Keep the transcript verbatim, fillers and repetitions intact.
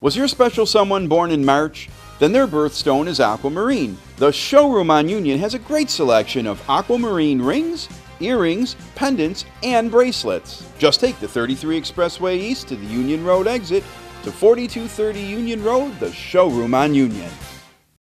Was your special someone born in March? Then their birthstone is Aquamarine. The showroom on Union has a great selection of aquamarine rings, earrings, pendants, and bracelets. Just take the thirty-three Expressway East to the Union Road exit to forty-two thirty Union Road, the showroom on Union.